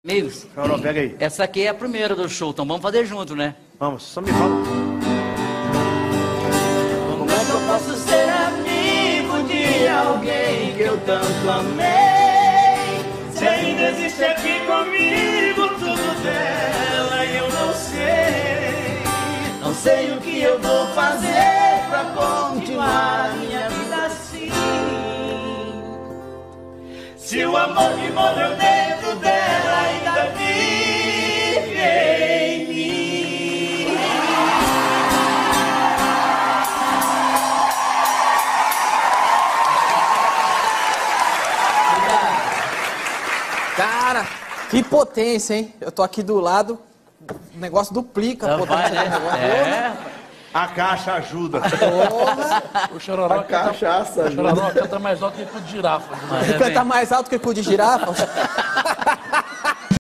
Amigos, Chororó, pega aí. essa aqui é a primeira do show, então vamos fazer junto, né? Vamos, só me fala. Como é que eu posso ser amigo de alguém que eu tanto amei? Se ainda existe aqui comigo tudo dela e eu não sei. Não sei o que eu vou fazer pra continuar a minha vida assim. Se o amor que morreu dentro dela ainda vive em mim. Cara, que potência, hein? Eu tô aqui do lado, o negócio duplica a potência do negócio. É. A caixa ajuda. O Chororó A cachaça o ajuda. Chororó canta mais alto que o de girafa. Canta mais alto que o cu de girafa.